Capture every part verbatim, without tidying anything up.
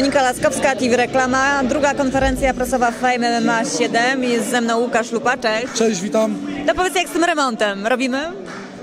Monika Laskowska, T V Reklama, druga konferencja prasowa Fame M M A siedem. Jest ze mną Łukasz Lupa, cześć. Cześć, witam. No powiedz, jak z tym remontem? Robimy? Eee,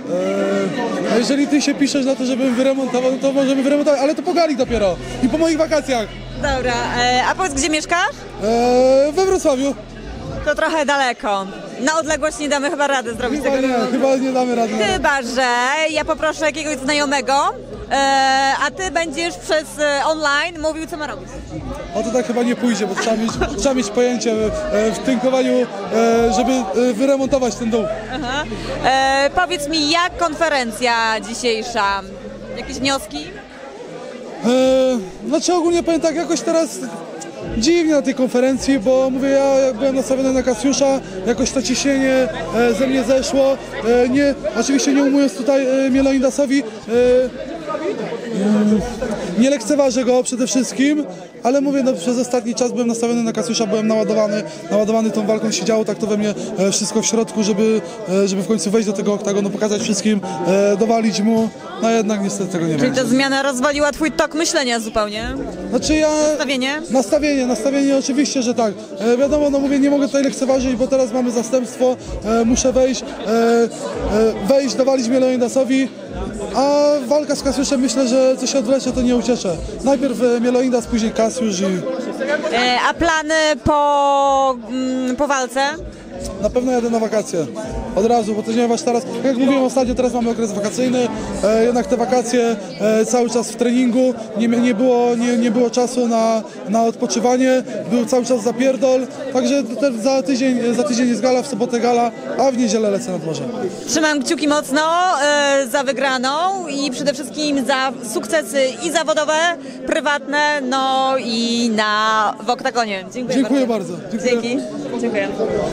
a jeżeli ty się piszesz na to, żebym wyremontował, to możemy wyremontować, ale to po gali dopiero i po moich wakacjach. Dobra, e, a powiedz, gdzie mieszkasz? Eee, we Wrocławiu. To trochę daleko. Na odległość nie damy chyba rady zrobić Chyba tego nie, remontu. chyba nie damy rady. Chyba, że ja poproszę jakiegoś znajomego, e, a ty będziesz przez e, online mówił, co ma robić. O to tak chyba nie pójdzie, bo trzeba mieć, trzeba mieć pojęcie e, w tynkowaniu, e, żeby e, wyremontować ten dół. Aha. E, powiedz mi, jak konferencja dzisiejsza? Jakieś wnioski? Eee, znaczy ogólnie powiem tak, jakoś teraz dziwnie na tej konferencji, bo mówię, ja jak byłem nastawiony na Kasiusza, jakoś to ciśnienie e, ze mnie zeszło, e, nie, oczywiście nie umując tutaj e, Mieloindasowi, e, Mm, nie lekceważę go przede wszystkim, ale mówię, no, przez ostatni czas byłem nastawiony na Kasiusza, byłem naładowany, naładowany tą walką, się działo tak to we mnie e, wszystko w środku, żeby, e, żeby w końcu wejść do tego oktagonu, pokazać wszystkim, e, dowalić mu, no jednak niestety tego nie Czyli będzie. ta zmiana rozwaliła twój tok myślenia zupełnie? Znaczy ja... Nastawienie? Nastawienie, nastawienie oczywiście, że tak. E, wiadomo, no mówię, nie mogę tutaj lekceważyć, bo teraz mamy zastępstwo, e, muszę wejść, e, e, wejść, dowalić Mieloindasowi, a walka z Kasiuszem, myślę, że co się odwlecze, to nie ucieszę. Najpierw e, Mieloindas, później Kasiusz i E, a plany po, mm, po walce? na pewno jadę na wakacje. Od razu, bo to ponieważ teraz, jak mówiłem ostatnio, teraz mamy okres wakacyjny, e, jednak te wakacje e, cały czas w treningu, nie, nie, było, nie, nie było czasu na, na odpoczywanie, był cały czas zapierdol, także te, za, tydzień, za tydzień jest gala, w sobotę gala, a w niedzielę lecę nad morze. Trzymam kciuki mocno e, za wygraną i przede wszystkim za sukcesy i zawodowe, prywatne, no i na w oktagonie. Dziękuję, Dziękuję bardzo. bardzo. Dziękuję. Dzięki. Dziękuję.